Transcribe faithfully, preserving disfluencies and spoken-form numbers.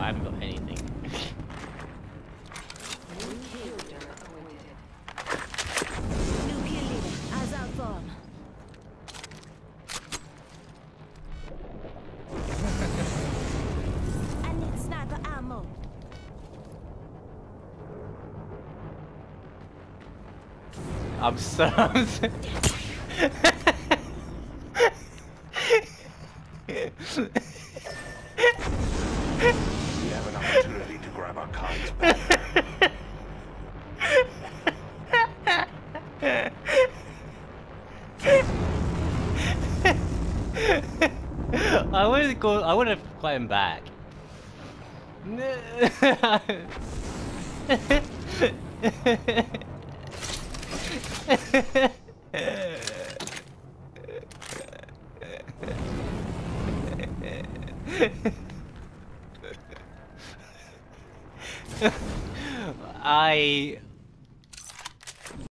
I haven't got anything. New kill leader awaited. New kill leader, Azal Thorn. I need sniper ammo. I'm so. I'm so We have an opportunity to grab our cards back. I wanted to go. I want to fight him back. I